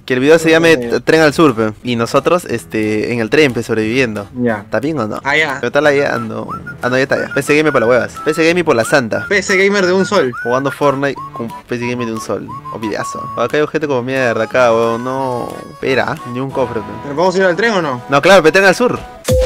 Que el video se llame Tren al Sur, pe. Y nosotros, en el tren, pe, sobreviviendo. Ya. ¿Está bien o no? Ah, ya. Me está lagueando. Ah, no, ya está ya. PC Gamer por las huevas. PC Gamer por la santa. PC Gamer de un sol. Jugando Fortnite con PC Gamer de un sol. O videazo. Acá hay objeto como mierda, acá, weón. No. Espera, ni un cofre, pe. ¿Pero vamos a ir al tren o no? No, claro, pe, Tren al Sur.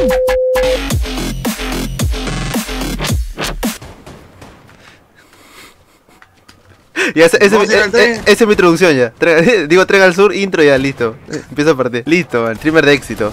Ya, esa es mi introducción ya. Digo Tren al Sur, intro ya, listo. Empiezo a partir. Listo, man. Streamer de éxito.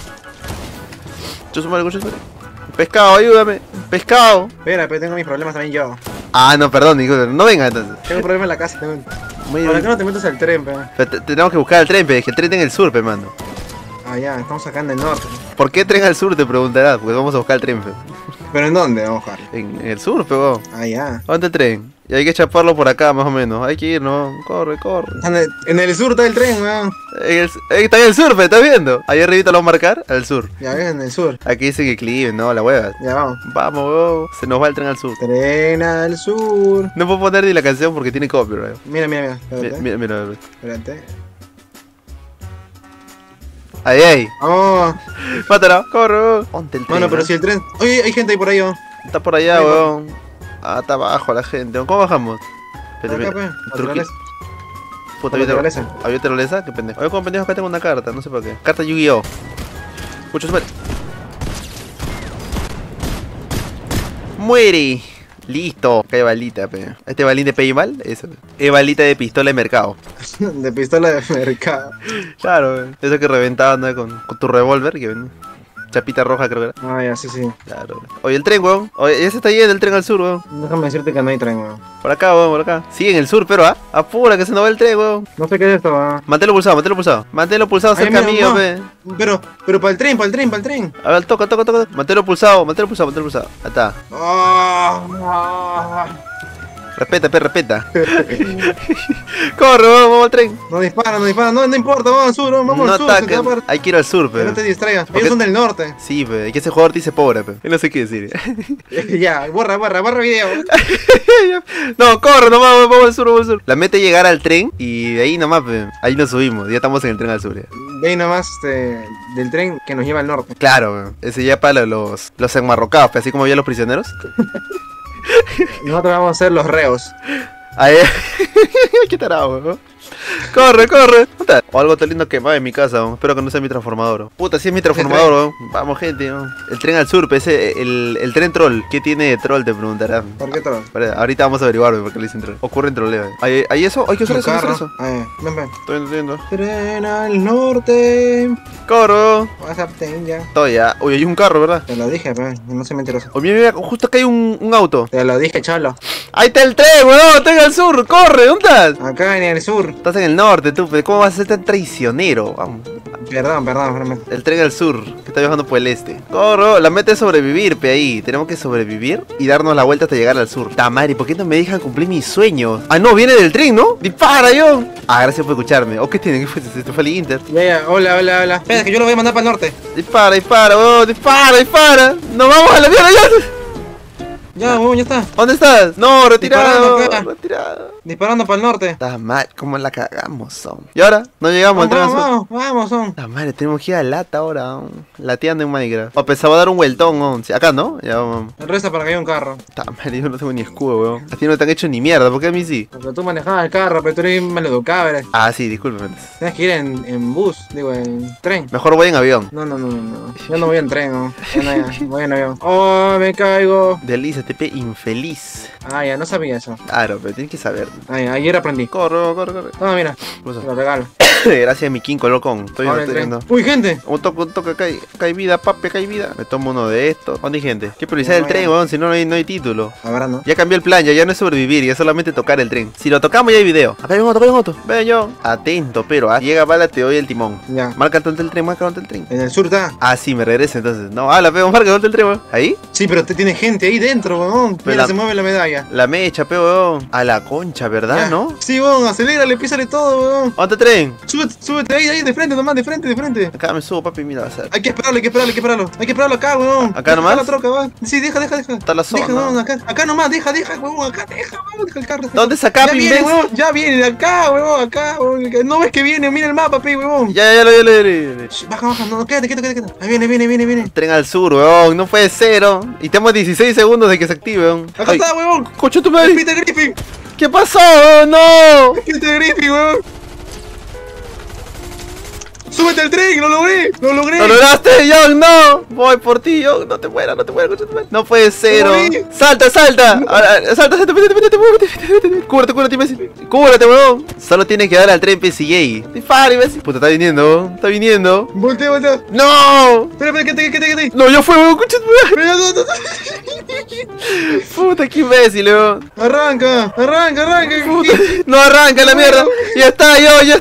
Yo sumo algo, Pescado, ayúdame. Pescado. Espera, pero tengo mis problemas también yo. Ah, no, perdón, no venga entonces. Tengo un problema en la casa también. Muy ¿Por bien. qué no te metes al tren, pe? Pero tenemos que buscar el tren, pe, que el tren está en el sur, pe, mano. Ah, ya, estamos acá en el norte. ¿Por qué tren al sur? Te preguntarás, porque vamos a buscar el tren, pe. ¿Pero en dónde vamos a jugar? En el sur, pe, weón. Ah, ya. ¿Dónde está el tren? Y hay que chaparlo por acá, más o menos. Hay que ir, ¿no? Corre, corre. En el sur está el tren, weón. Está en el sur, pe, ¿estás viendo? Ahí arribita lo vamos a marcar, al sur. Ya ves, en el sur. Aquí dice que clive, no, la hueva. Ya vamos. Vamos, weón. Se nos va el tren al sur. Tren al sur. No puedo poner ni la canción porque tiene copyright. Mira, mira, mira. Espérate. Mira. Espérate. Ahí, ahí. Vamos. Mátala, corre, weón. Ponte el tren. Bueno, pero ¿no? si el tren. Oye, hay gente ahí por ahí, weón. Está por allá, Ahí, weón. Ah, está abajo la gente. ¿Cómo bajamos? Espérate, Acá, pues. truqui- Puta, Naturaleza. ¿había tirolesa? Qué pendejo. Oye, como pendejo, acá tengo una carta, no sé por qué. Carta Yu-Gi-Oh! Mucho suerte. ¡Muere! Listo. Acá hay balita, pe. Este balín de Paymal, eso. Es balita de pistola de mercado. De pistola de mercado. Claro, eso que reventaban, ¿no? Con tu revólver, que vende. Chapita roja, creo que era. Ah, ya, sí, sí. Claro. Oye, el tren, weón. Oye, ya se está yendo el tren al sur, weón. Déjame decirte que no hay tren, weón. Por acá, weón, por acá. Sí, en el sur, pero apura que se nos va el tren, weón. No sé qué es esto, weón. Manténlo pulsado, manténlo pulsado. Manténlo pulsado Ay, cerca mira, mío, no. pe. Pero para el tren, para el tren, para el tren. A ver, toca. Manténlo pulsado, manténlo pulsado. Ahí está. Respeta, pe, respeta. Corre, vamos al tren. No dispara, no importa, vamos al sur, vamos No al sur. ataquen. Hay que ir al sur, Que no pe. te distraigas, Porque- ellos son del norte. Sí, pe. Que ese jugador te dice pobre, pe. Yo no sé qué decir. Ya, borra video. No, corre nomás, vamos al sur. La meta es llegar al tren y de ahí nomás, pe. Ahí nos subimos. Ya estamos en el tren al sur, ya. Ve ahí nomás del tren que nos lleva al norte. Claro, pe. Ese ya para los enmarrocados, pe. Así como había los prisioneros. Nosotros vamos a ser los reos. Ahí. Qué tarado, ¿no? Corre. Puta. O algo tan lindo quemado en mi casa, ¿no? Espero que no sea mi transformador. Puta, sí es mi transformador, ¿no? Vamos, gente, ¿no? El tren al sur, ese, el tren troll. ¿Qué tiene de troll? Te preguntarán. ¿Por qué todo? Espera, ahorita vamos a averiguar por qué le dicen troll. Ocurre en troleo. ¿Hay eso? Hay que usar Un eso, hay que usar carro. eso. Ven. Estoy viendo. Tren al norte. Corro. Vas a ya. Estoy ya. Uy, hay un carro, ¿verdad? Te lo dije, pero no soy mentiroso. Oye, mira, justo acá hay un auto. Te lo dije, cholo. Ahí está el tren, weón. Tren al sur. Corre, ¿dónde estás? Acá en el sur. Estás en el norte, tú. Pero ¿cómo vas a ser tan traicionero? Vamos. Perdón. El tren al sur, que está viajando por el este. Corro, la meta es sobrevivir, pe ahí. Tenemos que sobrevivir y darnos la vuelta hasta llegar al sur. Tamari, ¿por qué no me dejan cumplir mis sueños? Ah, no, viene del tren, ¿no? ¡Dispara, yo! Ah, gracias por escucharme. ¿O qué tiene? ¿Qué fue? ¿Esto fue el Inter? Ya, hola. Espera, que yo lo voy a mandar para el norte. Dispara, weón, dispara. ¡Nos vamos a la mierda ya! Ya, ya está. ¿Dónde estás? No, retirado. Disparando acá. Retirado. Disparando para el norte. Está mal, ¿cómo la cagamos, son? ¿Y ahora? No llegamos al tren al sur. Vamos, son. La madre, tenemos que ir a lata ahora, lateando en Minecraft. O pensaba dar un vueltón, sí, acá, ¿no? Ya vamos. Resta para que haya un carro. Ta madre, yo no tengo ni escudo, weón. A ti no te han hecho ni mierda, ¿por qué a mí sí? Porque tú manejabas el carro, pero tú eres maleducado, ¿verdad? Ah, sí, discúlpeme. Tienes que ir en bus, digo, en tren. Mejor voy en avión. No. Yo no voy en tren, no. Voy en avión. Oh, me caigo. Delízate, pe infeliz. Ah, ya, no sabía eso. Claro, pero tienes que saber. Ah, ya, ayer aprendí. Corre. Toma, mira. Cosa. Te lo regalo. Gracias, mi King Colocón. Estoy Ahora el tren. viendo. Uy, gente. Un toque, acá hay vida, papi, acá hay vida. Me tomo uno de estos. ¿Dónde hay gente? ¿Qué priorizar No, el tren, ya. weón? Si no, no hay título. Ahora no. Ya cambió el plan, ya no es sobrevivir, ya es solamente tocar el tren. Si lo tocamos ya hay video. Acá hay un auto. Ven yo. Atento, pero llega bala, te doy el timón. Ya. Marca tanto el tren, marca tanto el tren. En el sur está. Ah, sí, me regresa entonces. No, la pego, marca tanto el tren, weón. ¿Ahí? Sí, pero te tiene gente ahí dentro, weón. Pero Mira, la- se mueve la medalla. La mecha, peo, weón. A la concha, ¿verdad, Ya. no? Sí, weón, acelérale, písale todo, weón. ¿Dónde está el tren? súbete ahí, de frente nomás, de frente. Acá me subo, papi, mira, va a ser. Hay que esperarlo. Hay que esperarlo acá, weón. ¿Acá nomás? La troca, va. Sí, deja. Está la zona. Deja, weón, acá nomás, deja, weón, acá, deja el carro. ¿Dónde es acá, Ya pi, viene, ves? weón, ya viene, acá, weón. No ves que viene, mira el mapa, weón. Ya lo vi. Baja, no, quédate. Ahí viene. Tren al sur, weón, no puede ser, weón. Y tenemos 16 segundos de que se active, weón. Acá está, weón. Coche tu El madre. Peter Griffin. ¿Qué pasó, weón? No. Peter Griffin, weón. ¡Súbete al tren! ¡Lo logré! ¡Lo lograste, John! ¡No! Voy por ti, John. No te mueras, coche tu madre. No puede ser, weón. Salta. Ahora, salta, vete. Cúbrate, imbécil. Cúbrate, weón. Solo tienes que dar al tren PCJ. Dispara, imbécil. Puta, está viniendo. Voltea. ¡No! Espera, quédate. No, ya fue, weón, coche tu madre. No. Puta, qué imbécil, weón. Arranca. Puta, no arranca la mierda. Ya está.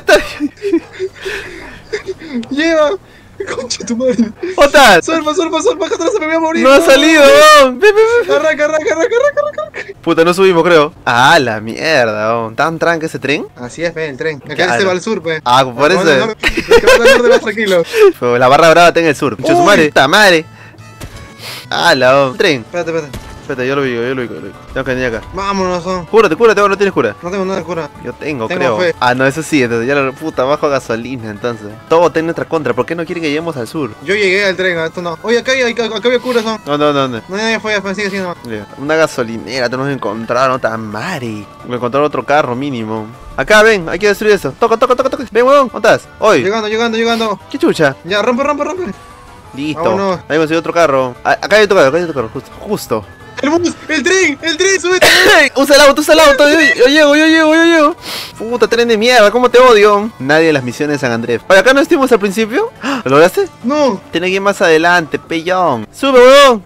Lleva. Concha tu madre. ¡Otas! Surfa, acá atrás se me voy a morir. No ha salido, weón. Ve. Arranca. Puta, no subimos, creo. Ah, la mierda, weón. ¿Tan tranca ese tren? Así es, el tren. Acá Claro. se va al sur, Ah, por eso. más tranquilo. Pero la barra brava está en el sur. Mucha su Uy. madre. ¡Ta madre! Ah, weón. Tren. Espérate. Espérate, yo lo vi. Tengo que venir acá. Vámonos, son. Cúrate, weón, no tienes cura. No tengo nada de cura. Yo tengo, Tengo creo. fe. Ah, no, eso sí, entonces ya la puta, bajo gasolina, entonces. Todo está en nuestra contra. ¿Por qué no quiere que lleguemos al sur? Yo llegué al tren, esto no. Oye, acá había cura, son. No. No, ya fue, sigue siendo. Una gasolinera, tenemos que encontrar, no tan madre. Me encontrar otro carro mínimo. Acá, ven, hay que destruir eso. Toca. Ven, weón, ¿dónde estás? Hoy. Llegando. ¿Qué chucha? Ya, rompe. Listo. Vámonos. Ahí conseguí otro carro. Acá hay otro carro, justo. El bus, el tren, súbete. Usa el auto, yo llego. Puta, tren de mierda, ¿cómo te odio? Nadie en las misiones de San Andrés. Oye, ¿acá no estuvimos al principio? ¿Lo lograste? No. Tiene que ir más adelante, pellón. Sube, weón.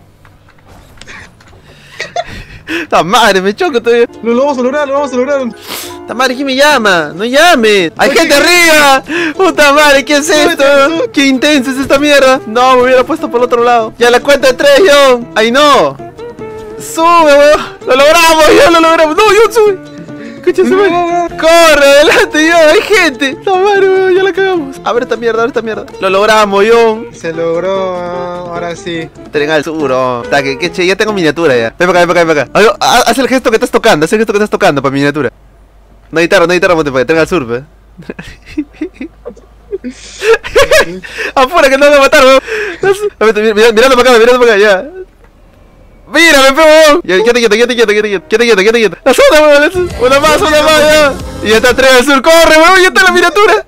¡Ta madre, me choco todavía! Lo vamos a lograr. ¡Ta madre, quién me llama! ¡No llames! ¡Hay Oye, gente arriba! ¡Puta madre, qué es esto! Súbete. ¡Qué intenso es esta mierda! No, me hubiera puesto por el otro lado. Ya la cuenta de 3, John. ¡Ay, no! ¡Sube, weón! ¡Lo logramos! ¡No, John, sube! Escucha, sube. ¡Corre, adelante, John! ¡Hay gente! ¡Ta madre, weón! Ya la cagamos. Abre esta mierda. Lo logramos, John. Se logró, ahora sí. Tren al sur, oh. Está, que che, ya tengo miniatura ya. Ven para acá. Haz el gesto que estás tocando, para miniatura. No hay guitarra, monte, tren al sur, pe. Afuera que no me van a matar, weón. Mirando para acá, ya. Mírame, pe, weón. Quédate quieto. La zona, weón. Una más, ya. Y ya está tren al sur, corre, weón, ya está la miniatura.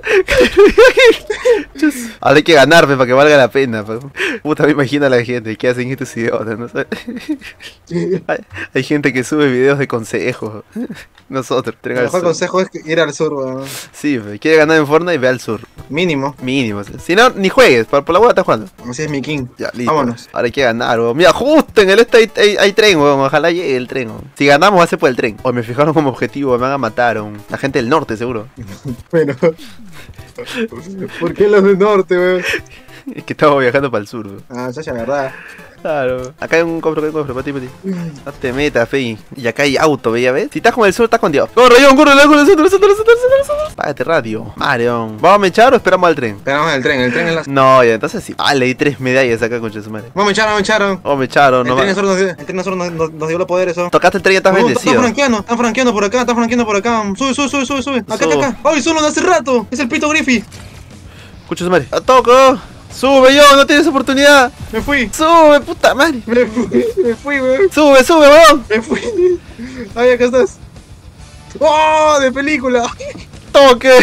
Ahora hay que ganar, pe, para que valga la pena, pe. Puta, me imagino a la gente, ¿qué hacen estos idiotas? No sé. Hay gente que sube videos de consejos. Nosotros, tren El al mejor sur. consejo es ir al sur, weón. Sí, pe, quiere ganar en Fortnite, ve al sur. Mínimo. Mínimo. Si no, ni juegues, por la hueá estás jugando. Así es mi king. Ya, listo. Vámonos. Ahora hay que ganar, weón. Mira, justo en el este hay tren, weón. Ojalá llegue el tren, weón. Si ganamos, va a ser por el tren. Hoy me fijaron como objetivo, me van a matar, weón. La gente del norte, seguro. Pero. ¿Por qué los del norte, weón? Es que estamos viajando para el sur, weón. Ah, ya, verdad. Claro. Acá hay un cofre, para ti. No te metas, fe. Y acá hay auto, ¿ya ves? Si estás con el sur, estás con Dios. ¡Corre, John! ¡Corre! Págate radio. Marion. ¿Vamos a mechar o esperamos al tren? Esperamos el tren es la. No, ya, entonces sí. Vale, hay 3 medallas acá, concha de su madre. Vamos a echar. Oh, me echaron, no El tren nosotros nos dio los poderes, eso. Tocaste el tren y estás bendecido. Están franqueando por acá. Sube. Acá. ¡Ay, solo de hace rato! Es el Pito Griffy. Escucha su madre. ¡A toco! ¡Sube, yo! ¡No tienes oportunidad! Me fui. ¡Sube, puta madre! Me fui, weón. ¡Sube, weón! Me fui. Ay, acá estás. ¡Oh! De película. ¡Toque!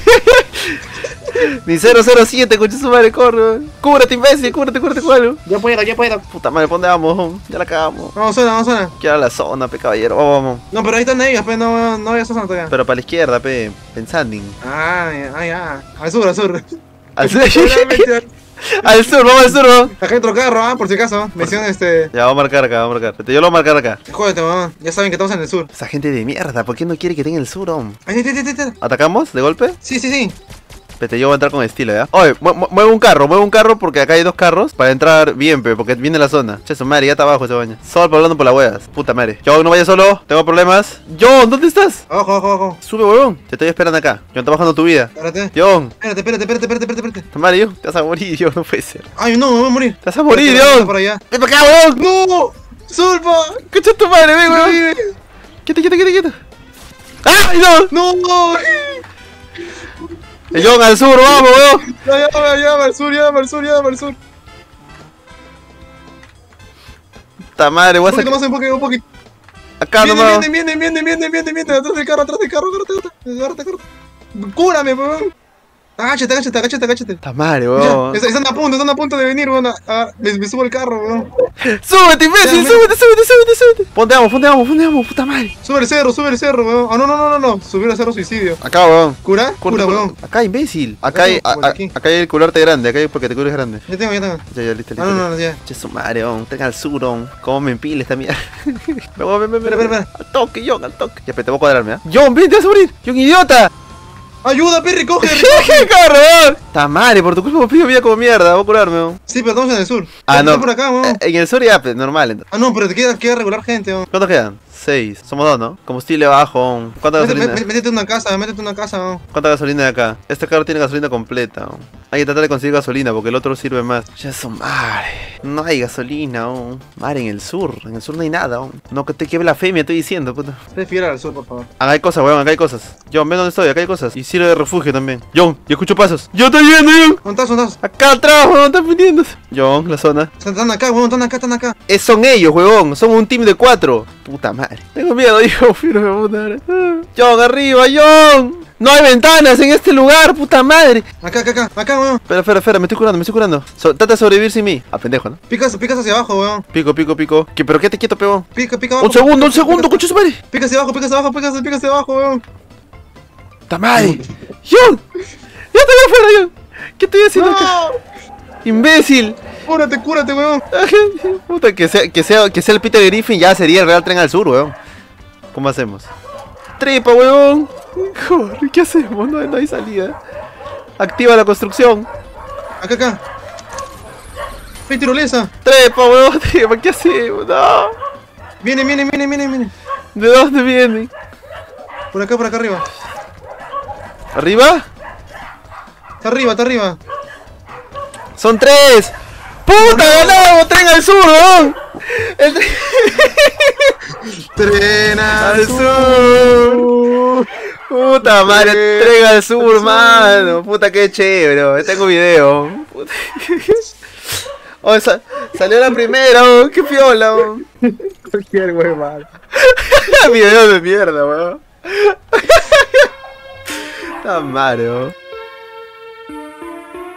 Ni 007, escucha su madre, corre, weón. ¡Cúbrate, imbécil! ¡Cúbrate, cuál! Ya puedo. Puta madre, ¿por dónde vamos? Weón? Ya la cagamos. Vamos, zona. Quiero la zona, pe, caballero. Vamos. No, pero ahí están ellas, pues no voy a esa zona todavía. Pero para la izquierda, pe. Pensando. Ya. Al sur. Al sur. Realmente, Al sur, vamos al sur, weón. acá hay otro carro, por si acaso. Mención Ya, vamos a marcar acá, Yo lo voy a marcar acá. Jódete, weón. Ya saben que estamos en el sur. Esa gente de mierda, ¿por qué no quiere que tenga el sur, hombre? Ahí. ¿Atacamos de golpe? Sí. Espérate, yo voy a entrar con estilo, ¿ya? Oye, mueve un carro porque acá hay dos carros para entrar bien, porque viene la zona. Che, su madre, ya está abajo ese baño. Solo hablando por las huevas. Puta madre. John, no vayas solo, tengo problemas. John, ¿dónde estás? Abajo. Sube, huevón. Te estoy esperando acá. John, está bajando tu vida. Espérate. John. Espérate. Puta madre, yo. Te vas a morir, John, no puede ser. Ay, no, me voy a morir. Te vas a morir, Espérate, John. por allá. Ven para acá, huevón. ¡No! ¡Sulpa! Escucha tu madre, ven, huevón. Quieto. ¡Ay, no! ¡No! John, al sur, vamos, weón. Ya, al sur. Puta madre, voy a Un poquito sacar. más, un poquito. Acá nomás. Viene. Atrás del carro. Agárrate. Cúrame, weón. Agáchate. Puta madre, Ya, weón. están a punto de venir, weón. Me subo al carro, weón. ¡Súbete, imbécil! Ya, ¡Súbete! Ponte amo, puta madre. Sube el cerro, weón. Ah, no. Subir al cerro suicidio. Acá, weón. ¿Cura, weón? Acá, imbécil. Acá hay, Por aquí. acá hay el cularte grande, acá hay porque te cubres grande. Ya tengo. Ya, listo. Ah, no, ya. Che, su madre, weón. Tenga al sur, weón. Cómo me empile esta mierda. Ven. Espera. Al toque, John, al toque. Ya, pero te voy a cuadrarme, ¿eh? John, ven, te vas a morir. John, idiota. Ayuda, Perry, coge. ¡Qué corre, weón! ¡Ta madre! Por tu culpa me pido vida como mierda. Voy a curarme, weón. Sí, pero estamos en el sur. Ah, no. Está por acá, weón. En el sur ya, pues, normal. Entonces. Ah, no, pero te queda regular gente, weón. ¿Cuántos quedan? 6. Somos 2, ¿no? Combustible bajo. weón. ¿Cuánta gasolina? Métete una casa, weón. ¿Cuánta gasolina hay acá? Este carro tiene gasolina completa. weón. Hay que tratar de conseguir gasolina porque el otro sirve más. Ya son madre. No hay gasolina, weón. Madre, en el sur. En el sur no hay nada, weón. No que te quiebre la fe, me estoy diciendo, puta. Prefiero al sur, por favor. Acá hay cosas, weón, acá hay cosas. John, ven dónde estoy, acá hay cosas. Y sirve de refugio también. John, yo escucho pasos. Yo estoy viendo, John. ¿Dónde estás? Acá atrás, weón, están viniendo. John, la zona. Están acá, weón, están acá. Son ellos, huevón. Son un team de 4. Puta madre. Tengo miedo, hijo. Pero puta madre. John, arriba, John. No hay ventanas en este lugar, puta madre. Acá, weón. Espera, me estoy curando. Trata de sobrevivir sin mí. A pendejo, ¿no? Picas hacia abajo, weón. Pico. ¿Pero qué te quieto, peón? Pica abajo. Un segundo, coche su madre. Pica hacia abajo, weón. Puta madre. John. Ya estoy afuera, John. ¿Qué estoy haciendo acá? Imbécil. Cúrate, weón. Puta, que sea el Peter Griffin ya sería el Real Tren al Sur, weón. ¿Cómo hacemos? Trepa, weón. Joder, ¿qué hacemos? No hay salida. Activa la construcción. Acá. Hay tirolesa. Trepa, weón. Trepa, ¿qué hacemos? No. Viene. ¿De dónde viene? Por acá arriba. ¿Arriba? Está arriba. Son 3. ¡Puta, ganamos! ¡Tren al sur, weón! El Tren al sur. Puta madre, tren al sur, mano. Puta, qué chévere. Tengo video. Puta. Oh, salió la primera, oh. Qué piola, oh. Cualquier weón. Video de mierda, weón. Está madre, oh.